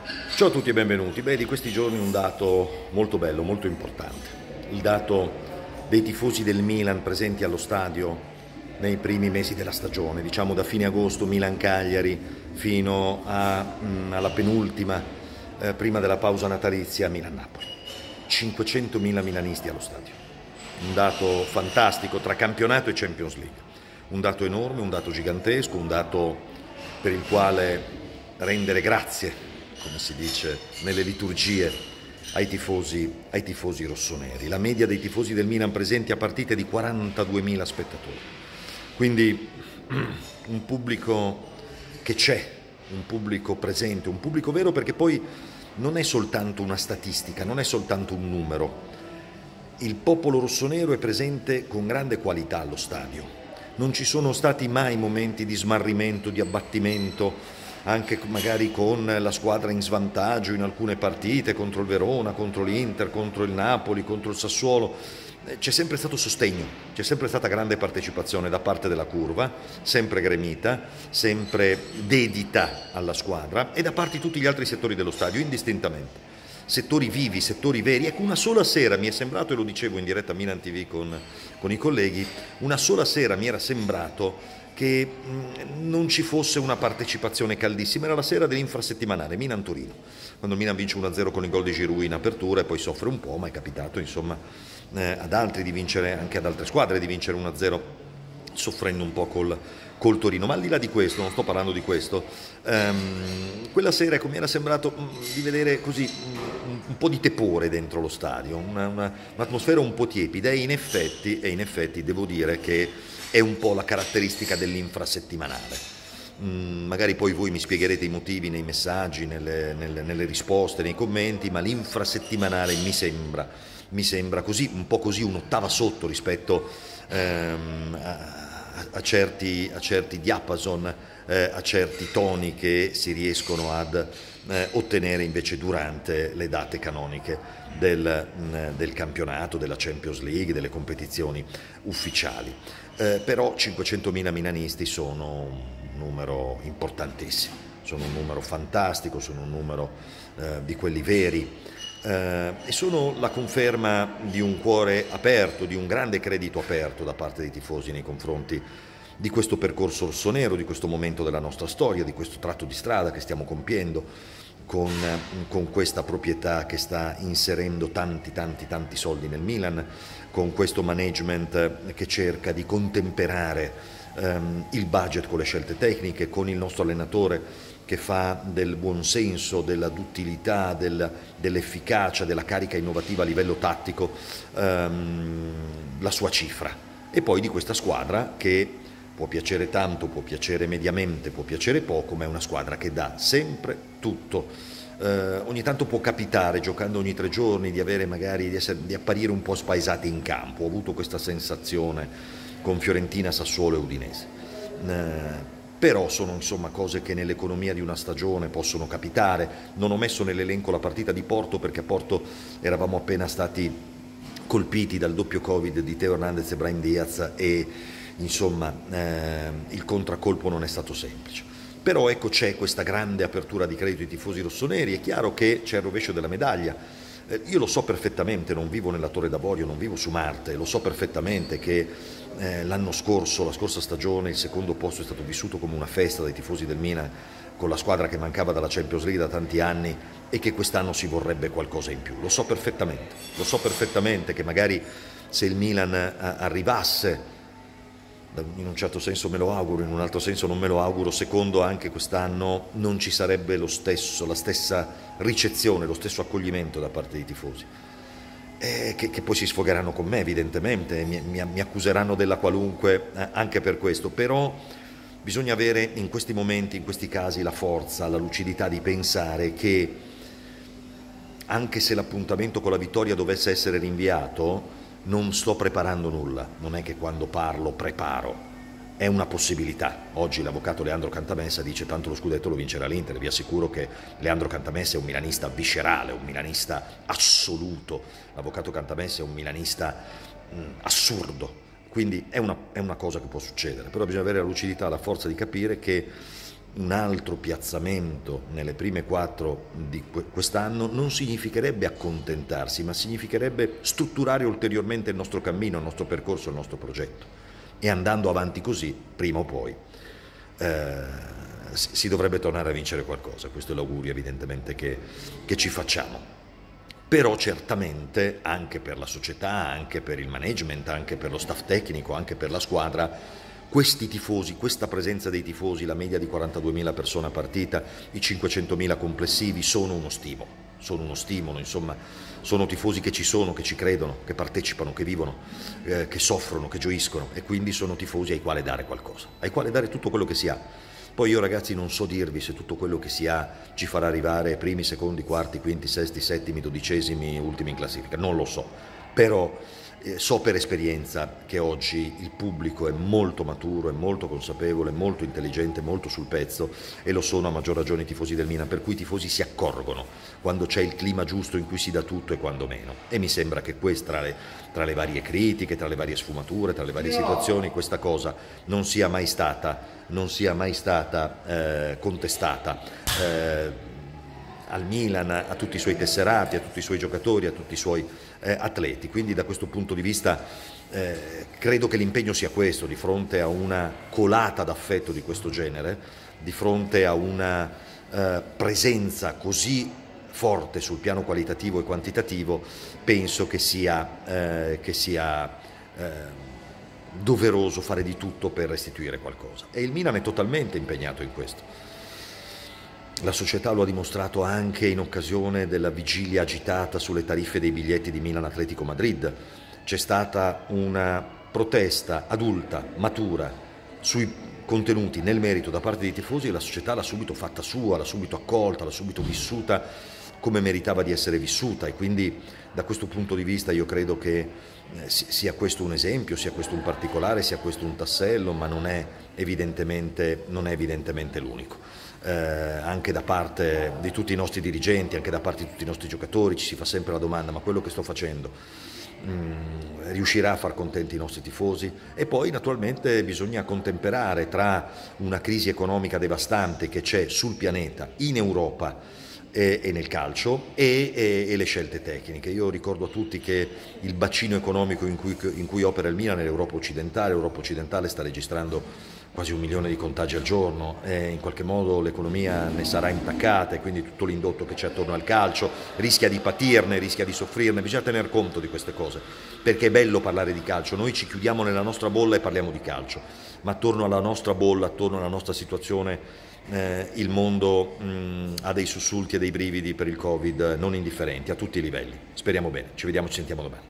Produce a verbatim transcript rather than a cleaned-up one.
Ciao a tutti e benvenuti. Beh, di questi giorni un dato molto bello, molto importante. Il dato dei tifosi del Milan presenti allo stadio nei primi mesi della stagione, diciamo da fine agosto Milan-Cagliari fino a, mh, alla penultima, eh, prima della pausa natalizia, Milan-Napoli. cinquecentomila milanisti allo stadio. Un dato fantastico tra campionato e Champions League. Un dato enorme, un dato gigantesco, un dato per il quale rendere grazie, come si dice nelle liturgie, ai tifosi, ai tifosi rossoneri. La media dei tifosi del Milan presenti a partite di quarantaduemila spettatori. Quindi un pubblico che c'è, un pubblico presente, un pubblico vero, perché poi non è soltanto una statistica, non è soltanto un numero. Il popolo rossonero è presente con grande qualità allo stadio. Non ci sono stati mai momenti di smarrimento, di abbattimento, anche magari con la squadra in svantaggio in alcune partite, contro il Verona, contro l'Inter, contro il Napoli, contro il Sassuolo. C'è sempre stato sostegno, c'è sempre stata grande partecipazione da parte della curva, sempre gremita, sempre dedita alla squadra, e da parte di tutti gli altri settori dello stadio, indistintamente. Settori vivi, settori veri. Ecco, una sola sera mi è sembrato, e lo dicevo in diretta a Milan T V con, con i colleghi, una sola sera mi era sembrato che non ci fosse una partecipazione caldissima. Era la sera dell'infrasettimanale Milan-Torino, quando il Milan vince uno a zero con il gol di Giroud in apertura e poi soffre un po', ma è capitato insomma eh, ad altri di vincere, anche ad altre squadre di vincere uno a zero soffrendo un po' col, col Torino. Ma al di là di questo, non sto parlando di questo, ehm, quella sera, ecco, mi era sembrato mh, di vedere così mh, un po' di tepore dentro lo stadio, una, una, un'atmosfera un po' tiepida, e in effetti, e in effetti devo dire che è un po' la caratteristica dell'infrasettimanale. Mm, magari poi voi mi spiegherete i motivi nei messaggi, nelle, nelle, nelle risposte, nei commenti, ma l'infrasettimanale mi sembra, mi sembra così, un po' così, un'ottava sotto rispetto ehm, a, a, certi, a certi diapason, eh, a certi toni che si riescono ad eh, ottenere invece durante le date canoniche del, mh, del campionato, della Champions League, delle competizioni ufficiali. Eh, però cinquecentomila milanisti sono un numero importantissimo, sono un numero fantastico, sono un numero eh, di quelli veri, eh, e sono la conferma di un cuore aperto, di un grande credito aperto da parte dei tifosi nei confronti di questo percorso rossonero, di questo momento della nostra storia, di questo tratto di strada che stiamo compiendo con, con questa proprietà che sta inserendo tanti tanti tanti soldi nel Milan, con questo management che cerca di contemperare ehm, il budget con le scelte tecniche, con il nostro allenatore che fa del buonsenso, della duttilità, del, dell'efficacia, della carica innovativa a livello tattico ehm, la sua cifra. E poi di questa squadra che può piacere tanto, può piacere mediamente, può piacere poco, ma è una squadra che dà sempre tutto. Eh, ogni tanto può capitare, giocando ogni tre giorni, di avere magari di, essere, di apparire un po' spaesati in campo. Ho avuto questa sensazione con Fiorentina, Sassuolo e Udinese. Eh, però sono insomma cose che nell'economia di una stagione possono capitare. Non ho messo nell'elenco la partita di Porto, perché a Porto eravamo appena stati colpiti dal doppio Covid di Teo Hernandez e Brahim Diaz, e insomma eh, il contraccolpo non è stato semplice. Però ecco, c'è questa grande apertura di credito ai tifosi rossoneri. È chiaro che c'è il rovescio della medaglia. Eh, io lo so perfettamente, non vivo nella Torre d'Avorio, non vivo su Marte, lo so perfettamente che eh, l'anno scorso, la scorsa stagione, il secondo posto è stato vissuto come una festa dai tifosi del Milan, con la squadra che mancava dalla Champions League da tanti anni, e che quest'anno si vorrebbe qualcosa in più. Lo so perfettamente, lo so perfettamente che magari se il Milan arrivasse, in un certo senso me lo auguro, in un altro senso non me lo auguro, secondo anche quest'anno, non ci sarebbe lo stesso, la stessa ricezione, lo stesso accoglimento da parte dei tifosi, eh, che, che poi si sfogheranno con me evidentemente, mi, mi, mi accuseranno della qualunque eh, anche per questo. Però bisogna avere in questi momenti, in questi casi, la forza, la lucidità di pensare che anche se l'appuntamento con la vittoria dovesse essere rinviato, non sto preparando nulla, non è che quando parlo preparo, è una possibilità. Oggi l'avvocato Leandro Cantamessa dice tanto lo scudetto lo vincerà l'Inter. Vi assicuro che Leandro Cantamessa è un milanista viscerale, un milanista assoluto. L'avvocato Cantamessa è un milanista mh, assurdo, quindi è una, è una cosa che può succedere, però bisogna avere la lucidità, la forza di capire che un altro piazzamento nelle prime quattro di quest'anno non significherebbe accontentarsi, ma significherebbe strutturare ulteriormente il nostro cammino, il nostro percorso, il nostro progetto. E andando avanti così, prima o poi, eh, si dovrebbe tornare a vincere qualcosa. Questo è l'augurio evidentemente che, che ci facciamo. Però certamente anche per la società, anche per il management, anche per lo staff tecnico, anche per la squadra, questi tifosi, questa presenza dei tifosi, la media di quarantaduemila persone a partita, i cinquecentomila complessivi, sono uno stimolo, sono uno stimolo, insomma, sono tifosi che ci sono, che ci credono, che partecipano, che vivono, eh, che soffrono, che gioiscono, e quindi sono tifosi ai quali dare qualcosa, ai quali dare tutto quello che si ha. Poi io, ragazzi, non so dirvi se tutto quello che si ha ci farà arrivare primi, secondi, quarti, quinti, sesti, settimi, dodicesimi, ultimi in classifica, non lo so, però eh, so per esperienza che oggi il pubblico è molto maturo, è molto consapevole, molto intelligente, molto sul pezzo, e lo sono a maggior ragione i tifosi del Milan, per cui i tifosi si accorgono quando c'è il clima giusto in cui si dà tutto e quando meno, e mi sembra che questa, tra le, tra le varie critiche, tra le varie sfumature, tra le varie situazioni, questa cosa non sia mai stata non sia mai stata eh, contestata eh, al Milan, a tutti i suoi tesserati, a tutti i suoi giocatori, a tutti i suoi eh, atleti. Quindi da questo punto di vista eh, credo che l'impegno sia questo, di fronte a una colata d'affetto di questo genere, di fronte a una eh, presenza così forte sul piano qualitativo e quantitativo, penso che sia, eh, che sia eh, doveroso fare di tutto per restituire qualcosa, e il Milan è totalmente impegnato in questo. La società lo ha dimostrato anche in occasione della vigilia agitata sulle tariffe dei biglietti di Milan Atletico Madrid. C'è stata una protesta adulta, matura, sui contenuti, nel merito, da parte dei tifosi, e la società l'ha subito fatta sua, l'ha subito accolta, l'ha subito vissuta come meritava di essere vissuta, e quindi da questo punto di vista io credo che sia questo un esempio, sia questo un particolare, sia questo un tassello, ma non è evidentemente, non è evidentemente l'unico. Eh, anche da parte di tutti i nostri dirigenti, anche da parte di tutti i nostri giocatori ci si fa sempre la domanda: ma quello che sto facendo mh, riuscirà a far contenti i nostri tifosi? E poi naturalmente bisogna contemperare tra una crisi economica devastante che c'è sul pianeta, in Europa e, e nel calcio, e, e, e le scelte tecniche. Io ricordo a tutti che il bacino economico in cui, in cui opera il Milan è l'Europa occidentale. L'Europa occidentale sta registrando quasi un milione di contagi al giorno, e in qualche modo l'economia ne sarà intaccata, e quindi tutto l'indotto che c'è attorno al calcio rischia di patirne, rischia di soffrirne. Bisogna tener conto di queste cose, perché è bello parlare di calcio, noi ci chiudiamo nella nostra bolla e parliamo di calcio, ma attorno alla nostra bolla, attorno alla nostra situazione, eh, il mondo mh, ha dei sussulti e dei brividi per il Covid non indifferenti a tutti i livelli. Speriamo bene, ci vediamo, ci sentiamo domani.